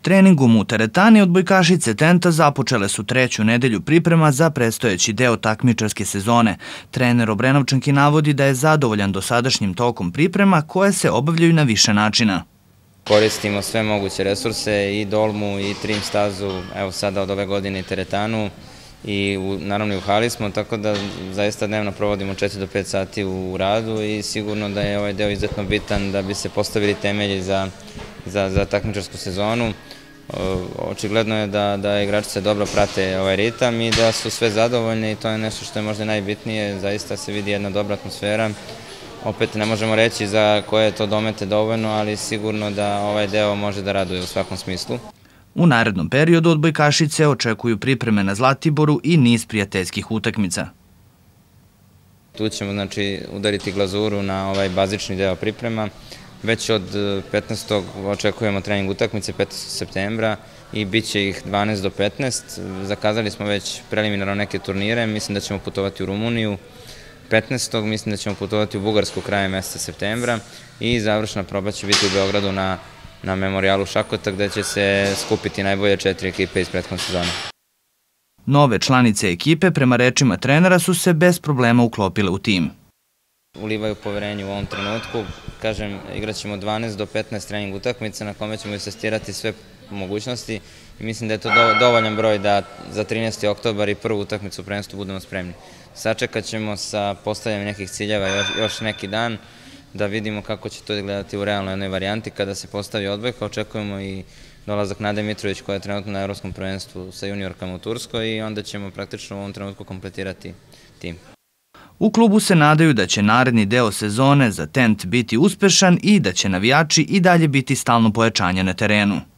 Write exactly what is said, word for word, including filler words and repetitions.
Treningom u teretani odbojkašice Tenta započele su treću nedelju priprema za predstojeći deo takmičarske sezone. Trener Obrenovčanki navodi da je zadovoljan dosadašnjim tokom priprema koje se obavljaju na više načina. Koristimo sve moguće resurse, i dolmu, i trim stazu, evo sada od ove godine i teretanu, i naravno i u hali smo, tako da zaista dnevno provodimo četiri do pet sati u radu i sigurno da je ovaj deo izuzetno bitan da bi se postavili temelji za, za, za takmičarsku sezonu. Očigledno je da, da igračice dobro prate ovaj ritam i da su sve zadovoljne i to je nešto što je možda najbitnije, zaista se vidi jedna dobra atmosfera. Opet ne možemo reći za koje je to domete dovoljno, ali sigurno da ovaj deo može da raduje u svakom smislu. U narednom periodu odbojkašice očekuju pripreme na Zlatiboru i niz prijateljskih utakmica. Tu ćemo znači udariti glazuru na ovaj bazični deo priprema. Već od petnaestog očekujemo trening utakmice petnaestog septembra i bit će ih dvanaest do petnaest. Zakazali smo već preliminarno neke turnire, mislim da ćemo putovati u Rumuniju. petnaestog mislim da ćemo putovati u Bugarsku krajem meseca septembra i završna proba će biti u Beogradu na, na memorijalu Šakota gde će se skupiti najbolje četiri ekipe iz prethodne sezone. Nove članice ekipe, prema rečima trenera, su se bez problema uklopile u tim. Ulivaju poverenje u ovom trenutku. Kažem, igraćemo dvanaest do petnaest trening utakmica na kome ćemo testirati sve mogućnosti i mislim da je to dovoljan broj da za trinaesti oktobar i prvu utakmicu u prvenstvu budemo spremni. Sačekat ćemo sa postavljanjem nekih ciljeva još neki dan da vidimo kako će to gledati u realnoj jednoj varijanti kada se postavi odbojka. Očekujemo i dolazak Nade Mitrović koja je trenutno na Evropskom prvenstvu sa juniorkama u Turskoj i onda ćemo praktično u ovom trenutku kompletirati tim. U klubu se nadaju da će naredni deo sezone za Tent biti uspešan i da će navijači i dalje biti stalno pojačanje na terenu.